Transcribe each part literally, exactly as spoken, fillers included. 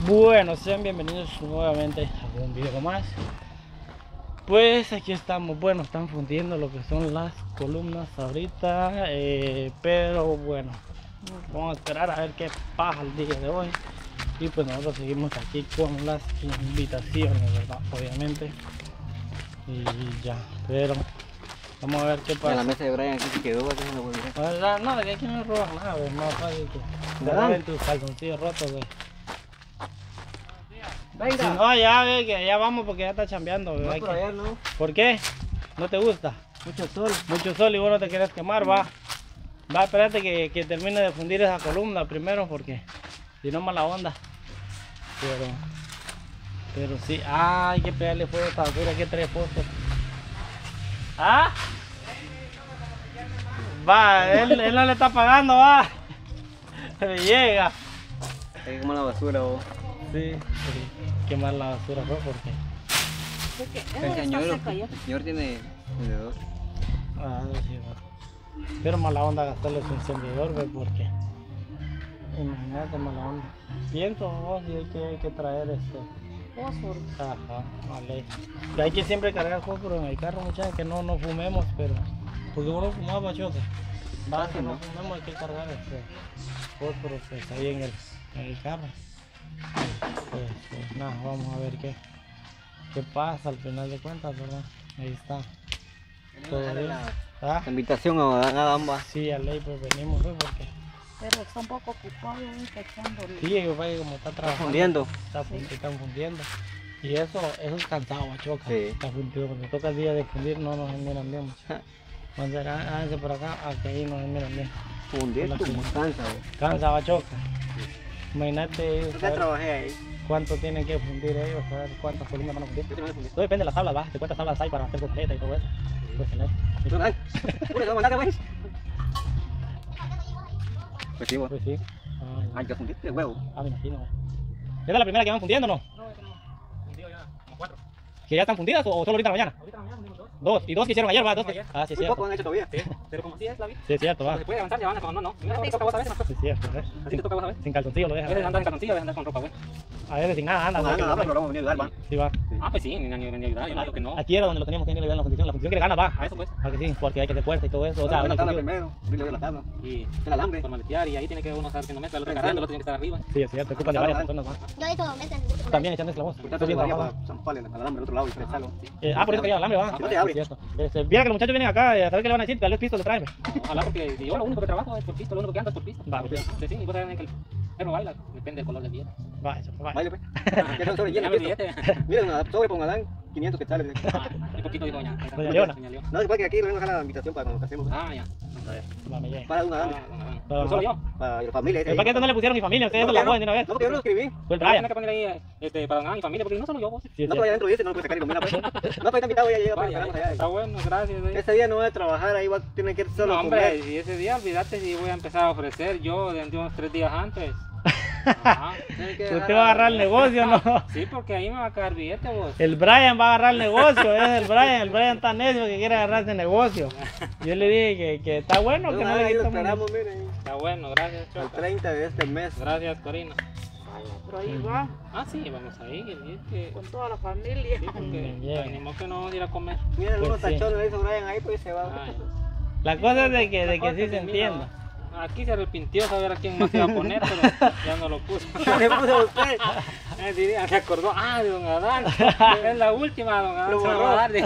Bueno, sean bienvenidos nuevamente a un video más. Pues aquí estamos, bueno, están fundiendo lo que son las columnas ahorita, eh, pero bueno, vamos a esperar a ver qué pasa el día de hoy. Y pues nosotros seguimos aquí con las invitaciones, ¿verdad? Obviamente. Y ya, pero vamos a ver qué pasa. En la mesa de Brian aquí se quedó, aquí no volvió. ¿Verdad? No, de aquí no roban nada, es más fácil que te ¿Verdad? den tus calzoncillos rotos, güey. Venga. Si no, ya ve que ya vamos porque ya está chambeando, No, güey. por allá no. ¿Por qué? ¿No te gusta? Mucho sol. Mucho sol y vos no te quieres quemar, va. Va, espérate que, que termine de fundir esa columna primero porque si no mala onda. Pero, pero sí, ah, hay que pegarle fuego a esta basura, hay que traer fósforo. ¿Ah? Va, él, él no le está pagando, va. Le llega. Hay que quemar la basura vos. Sí, quemar la basura, ¿no? Porque El señor, el señor tiene vendedor. ah, sí, va. Pero mala onda gastarle su encendedor, güey, porque imagínate, mala onda. Pienso, vos, y hay que, hay que traer este Fósforo. ajá, vale. Y hay que siempre cargar fósforo en el carro, muchachos, que no, no fumemos, pero porque uno fumaba choca. Va, que no fumemos, hay que cargar este fósforo pues ahí en el, en el carro. Pues, pues nada, vamos a ver qué, qué pasa al final de cuentas, ¿verdad? Ahí está. Todo bien. ¿Ah? La invitación a Adam va. Sí, a ley pues venimos, ¿sí? Porque Pero está un poco ocupado ahorita echándole. sí, yo vaya como está Está trabajando. fundiendo. Está fun- están fundiendo. Y eso, eso es cansado, machoca. Sí. Está fundido. Cuando toca el día de fundir no nos miran bien. Cuando háganse por acá, hasta ahí nos miran bien. Fundir La como funda. cansa vos. Cansa, machoca. Imagínate ellos, Yo saber trabajé ahí. cuánto tienen que fundir ellos, saber cuántas columnas van a fundir. Yo también fundí. Todo depende de las tablas, va. De cuántas tablas hay para hacer completa y todo eso. Pues, tener. ¿Y tú, Dan? ¿Pura que vamos a mandar, güey? Pues sí vos. Pues sí. Ah, Ah, ya fundiste, huevo. ah, me imagino. ¿Esta es la primera que van fundiendo o no? No, no. Fundido ya, como cuatro. ¿Que ya están fundidas o solo ahorita en la mañana? Ahorita en la mañana fundimos dos. Dos. ¿Y dos que hicieron ayer, va? Dos que... Ayer. Ah, sí, es Muy cierto. poco han hecho todavía. Sí, pero como así es la vida. Sí, es cierto, va. Se puede avanzar, ya van, cuando no, no. Primero te toca a vos a veces, más Sí, es cierto, ¿ves? Así Sin, te toca a vos a veces. sin calzoncillo lo A veces dejan. andar en calzoncillo, a veces andar con ropa, güey. A veces sin nada, anda. No, ¿no? no, no, pero vamos a venir a ayudar, va. Sí, va. Ah, pues sí, ni ni ni ayudar, yo no digo que no. Aquí era donde lo teníamos que ir a ver la fundición. La fundición que le gana, va. A eso pues. Ah, que sí, porque hay que hacer fuerza y todo eso. O sea, Vamos a la bueno, tabla fundido. primero. Abrirle la tabla. Y El alambre. por maletear y ahí tiene que uno saber que no mezcla, el otro agarrando, el otro tiene que estar arriba. Sí, es cierto. Ocupan de varias personas, va. Yo he hecho meses. Tú también echando esclavos. Porque Estoy bien está trabajado. para zampale al alambre al otro lado y prestarlo. Eh, ah, por eso quería el alambre, va. Si no te abre. Sí, es cierto. Este, viera que los muchachos vienen acá, a saber qué le van a decir, tal vez pisto le traen. Ojalá porque yo lo único que trabajo es por pisto, lo único que ando es por pisto. Va, Porque, sí, y vos sabés que el perro baila, depende del color del billete. Va, eso, va. Baile, pues. Ya son sobre Ya llenos. me billete. Mira, una sobre con Adán, quinientos quetzales. Ah, y poquito dijo doña. Doña Leona. Doña Leona. No, después que aquí le vengo a dejar la invitación para cuando casemos. Ah, ya. Va, me llega. Para un Ah, Adán. don Adán. Pero Pero solo yo. Para la familia. ese ¿Para qué ahí. esto no le pusieron mi familia? Ustedes No, se la porque ponen de una vez. No, porque yo no lo escribí. Fue el Pero Brian. tiene que poner ahí este, para don Adán y familia, porque no solo yo, vos. Sí, es No, pero cierto. allá adentro dice, no lo puede sacar y comer pues. No, pero está invitado, ya llega para Vaya, esperamos está allá. bueno, gracias. eh. Ese día no voy a trabajar, ahí va a tener que ir solo No, a hombre, comer. y ese día, olvídate si voy a empezar a ofrecer yo de unos tres días antes. Ajá. Tiene que Usted dejar va a agarrar el negocio, ¿no? Sí, porque ahí me va a caer billete, vos. El Brian va a agarrar el negocio, es el Brian, el Brian está necio que quiere agarrar ese negocio. Yo le dije que, que está bueno, que no le Ahí lo quitamos. esperamos, miren. Está bueno, gracias, El Choca. treinta de este mes. Gracias, Corina. Pero ahí va. Ah, sí, vamos a ir. Es que... Con toda la familia. Sí, porque Bien. tenemos que no vamos a ir a comer. Miren Pues unos sí. tachones le hizo Brian ahí, pues se va. Ay. La cosa es de que, de que sí se Mira, entienda. Aquí se arrepintió saber a quién más iba a poner, pero ya no lo puso. Le puso a usted. Eh, diría, se acordó, ah, de don Adán. Es la última, don Adán. Lo se la va borró. a dar de-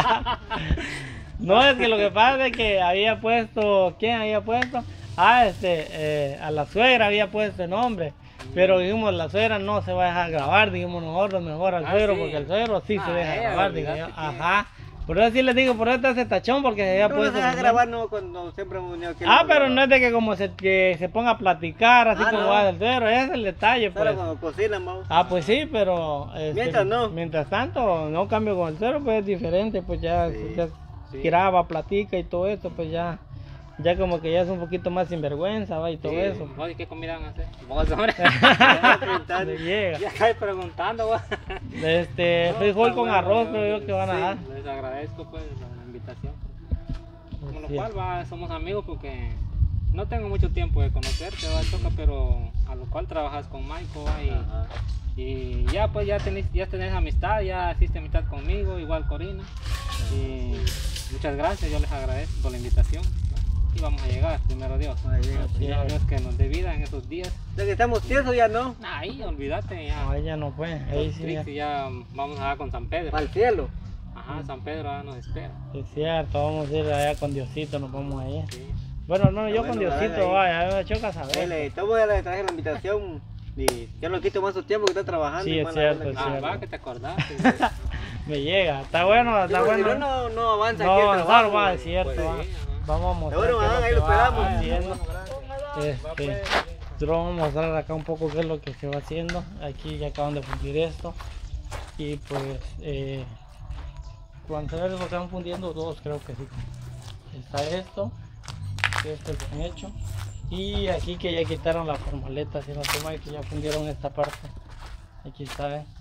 No, es que lo que pasa es que había puesto, ¿quién había puesto? Ah, este, eh, a la suegra había puesto el nombre. Pero dijimos, la suegra no se va a dejar grabar, dijimos nosotros mejor al Ah, suegro, sí. porque el suegro sí se Ah, deja ella, grabar. Dije yo, olvídate que- ajá. Por eso sí les digo, por eso está ese tachón, porque se había No nos puesto. deja su grabar, no, cuando siempre hemos venido aquí. Ah, pero no es de que como se, que se ponga a platicar, así Ah, como no. va del suegro, ese es el detalle, Solo pues. cuando cocinan, vamos. Ah, pues sí, pero... este, Mientras no. Mientras tanto, no cambio con el suegro, pues es diferente, pues ya, Sí, ya sí. graba, platica y todo eso, pues ya... Ya como que ya es un poquito más sinvergüenza, va, y todo Sí. eso. Vos, ¿y qué comida van a hacer? Vos, hombre. Le llega. Ya cae preguntando, vos. Este, No, frijol está con bueno, arroz, yo- creo yo que van a sí, dar. Les agradezco, pues, la invitación. Con lo Sí. cual, va, somos amigos porque no tengo mucho tiempo de conocerte, va, Choca, pero a lo cual trabajas con Michael, va, y, Ajá. Y ya pues ya tenés, ya tenés amistad, ya hiciste amistad conmigo, igual Corina. Y muchas gracias, yo les agradezco por la invitación. Y vamos a llegar, primero Dios. Ahí llega, Primero Dios que nos dé vida en esos días. Ya que estamos tiesos ya, ¿no? Nah, ahí olvídate ya. No, ella no fue. Ahí sí. Ya. Triste, ya vamos allá con San Pedro. Al cielo. Ajá, San Pedro ahora nos espera. Es cierto, vamos a ir allá con Diosito, nos vamos allá. Sí. Bueno, no, yo bueno, con Diosito, dale ahí. vaya, me choca saber. Dale, tomo ya le traje la invitación y ya no quito más su tiempo que está trabajando. Sí, y es mala cierto, onda es que- Ah, cierto. va que te acordaste. Me llega, está bueno, Sí, está porque bueno. si no, no, no avanza No aquí el avanzar, trabajo. va, es cierto, Pues, va. Sí, ajá. Vamos a mostrar Bueno, qué es van, lo ahí que lo va esperamos. haciendo. Va, Este, pues. yo vamos a mostrar acá un poco qué es lo que se va haciendo. Aquí ya acaban de fundir esto. Y pues, eh, cuando se ve lo que van fundiendo, dos creo que sí. Está esto, que este es bien hecho. Y aquí que ya quitaron la formaleta, si no se mal, que ya fundieron esta parte. Aquí está, ¿eh?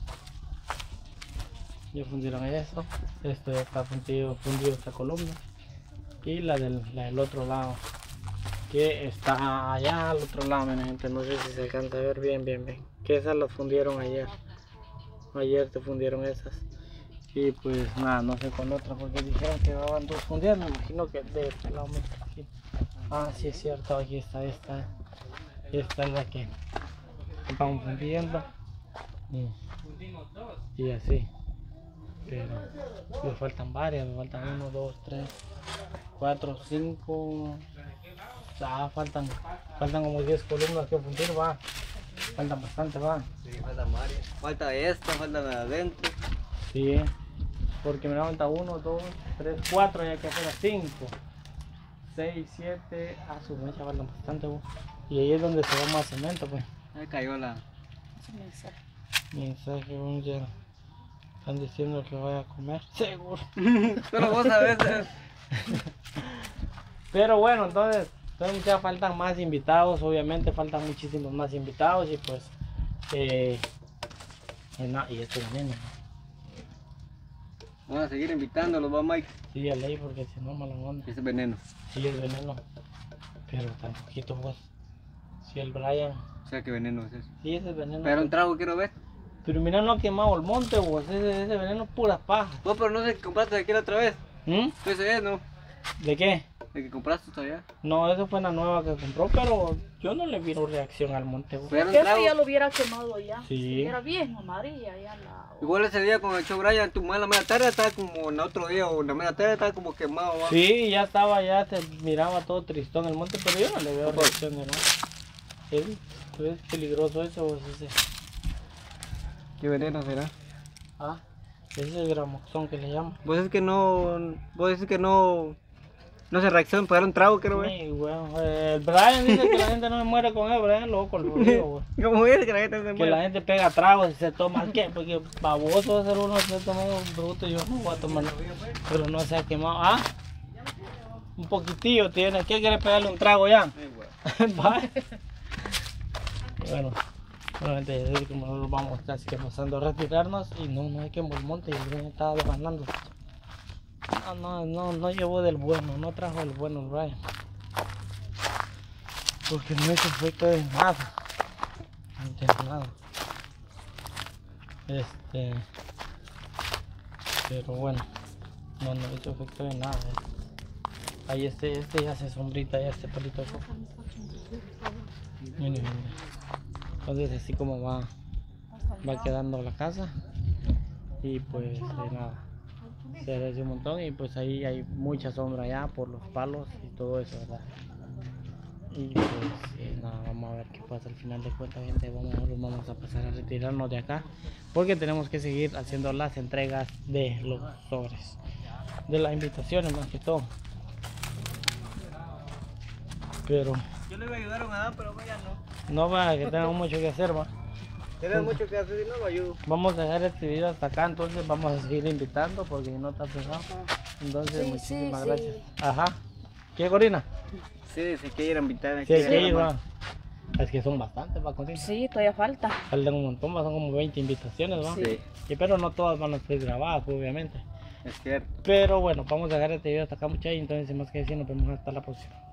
Ya fundieron eso. Esto ya está fundido, fundido esta columna. Y la del, la del otro lado, que está allá al otro lado, mi gente. No sé si se alcanza a ver bien, bien, bien. Que esas las fundieron ayer. Ayer te fundieron esas. Y pues nada, no sé con otra porque dijeron que van dos fundidas. Me imagino que de este lado. Aquí. Ah, sí es cierto, aquí está esta. Esta es la que vamos fundiendo. Y, y así. Pero me faltan varias, me faltan uno, dos, tres, cuatro, cinco. Ah, faltan, faltan como diez columnas que fundir, va. Faltan bastante, va. Sí, falta varias. Falta esta, falta la de adentro. Sí, porque me falta uno, dos, tres, cuatro, ya que hacer cinco, seis, siete. Ah, su mecha faltan bastante, va. Y ahí es donde se va más cemento, pues. Ahí cayó la. Mensaje, un ya. Están diciendo que vaya a comer. Seguro. Solo vos sabés. eh. Pero bueno, entonces, entonces ya faltan más invitados, obviamente faltan muchísimos más invitados y pues, eh, y, no, y este veneno. Vamos a seguir invitándolos, va Mike. Sí, a ley porque si no, mala onda. Ese es veneno. Sí, es veneno, pero tan poquito vos. Sí, el Brian, O sea, que veneno es eso. sí, ese es veneno. Pero un trago quiero ver. Pero mira, no ha quemado el monte, vos, ese, ese veneno es pura paja. Vos, pero no sé que compraste aquí la otra vez. ¿Mm? Ese es, ¿no? ¿De qué? El que compraste todavía. No, eso fue la nueva que compró, pero yo no le vi reacción al monte, vos. Pero un Que trago. ya lo hubiera quemado ya. Sí. Era bien amarilla ya la. Igual ese día con el show Brian, tu mala media tarde estaba como en otro día o en la media tarde estaba como quemado. ¿va? Sí, ya estaba, ya se miraba todo tristón el monte, pero yo no le veo reacción de nada. Sí, es peligroso eso, vos, ese. ¿Qué veneno será? Ah, ese es el gramoxón que le llaman. Vos es que no. Vos es que no. No se reacciona para dar un trago, quiero ver. Sí, weón. Eh, El Brian dice que la gente no se muere con él, Brian loco, lo digo, weón. ¿Cómo es que la gente se Que muere? la gente pega tragos y se toma, ¿qué? Porque baboso va a ser uno se toma un bruto, yo no voy a tomar, pero no se ha quemado. Ah, un poquitillo tiene, ¿qué quiere pegarle un trago ya? Vaya. Bueno, obviamente ya sé que nosotros vamos casi que pasando a retirarnos y no, no hay que el monte y el Brian estaba ganando. No, no, no, no llevó del bueno, no trajo el bueno el Brian. Porque no hizo efecto de nada. De nada. Este. Pero bueno, no, no hizo efecto de nada. Ahí este, este ya se sombrita, ya este pelito de coco. Mire, mire. Entonces así como va, va quedando la casa. Y pues de nada. Se agradece un montón y pues ahí hay mucha sombra ya por los palos y todo eso, ¿verdad? Y pues eh, nada, vamos a ver qué pasa al final de cuentas, gente. Vamos, vamos a pasar a retirarnos de acá porque tenemos que seguir haciendo las entregas de los sobres, de las invitaciones más que todo. Pero Yo le iba a ayudar a un Adán, pero ya no. no va, que tenemos mucho que hacer, va. Tienes mucho que hacer y no lo ayudo. Vamos a dejar este video hasta acá, entonces vamos a seguir invitando porque no está pesado. Entonces, Sí, muchísimas sí, gracias. sí. Ajá. ¿Qué, Corina? Sí, se quiere ir a invitar. Sí, hay que ir, va. Es que son bastantes, va, Corina. Sí, todavía falta. Faltan un montón, va, son como veinte invitaciones, va. Sí, Y pero no todas van a ser grabadas, pues, obviamente. es cierto. Pero bueno, vamos a dejar este video hasta acá, muchachos. Entonces, sin más que decir, nos vemos hasta la próxima.